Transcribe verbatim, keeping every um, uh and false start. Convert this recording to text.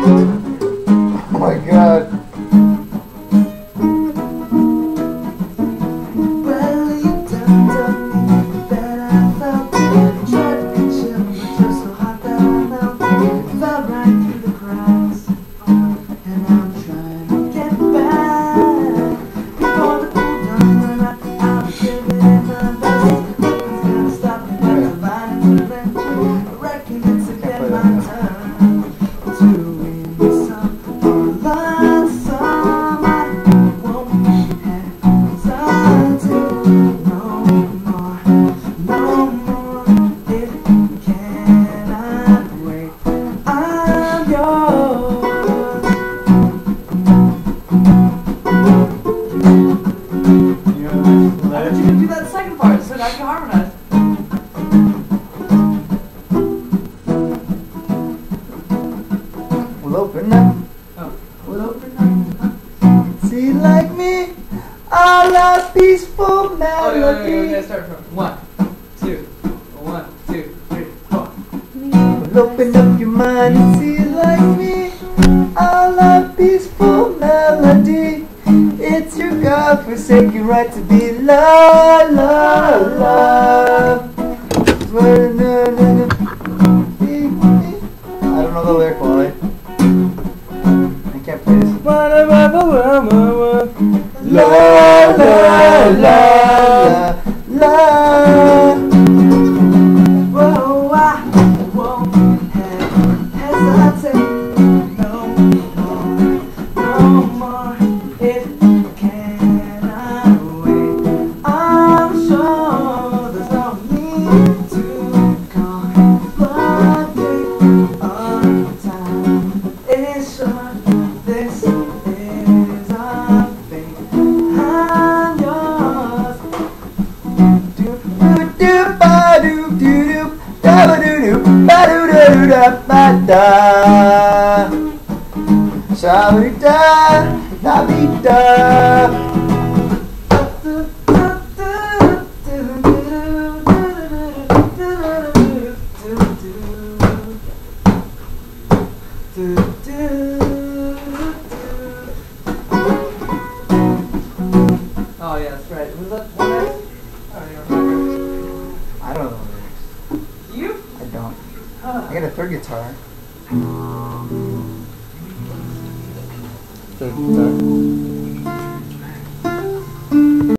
Oh my god. Well, you done done me that I felt. Tried to chill, but you're so hot that I melted. Fell right through the cracks, and I'm trying to get back. Before the cool down, when I, I'll give it in my best. Nothing's gonna stop me but divine intervention. I reckon it's again my turn to win some or learn some. I won't hesitate no more, no more. It cannot wait. I'm yours. You I thought you could do that second part so that I can harmonize. We'll open up. Oh, We'll open up. See, like me, all our peaceful oh yeah, yeah, melody. yeah, yeah, start from one, two, one, two, three, four. We'll open up your mind and see, like me, all our peaceful melody. It's your God-forsaken right to be loved, love, love. I don't know the lyric line. I can't play this. La la la la la. Whoa, I won't hesitate no more, no more. It cannot wait. I'm sure there's no need to complicate our time. It's short. This is our fate. I'm yours. Do do ba do do do da ba do do ba do do da ba da. Sha bi da da bi da. Oh yeah, that's right. Was that one next? I don't even remember. I don't know the lyrics. You? I don't. Huh. I got a third guitar. Third guitar.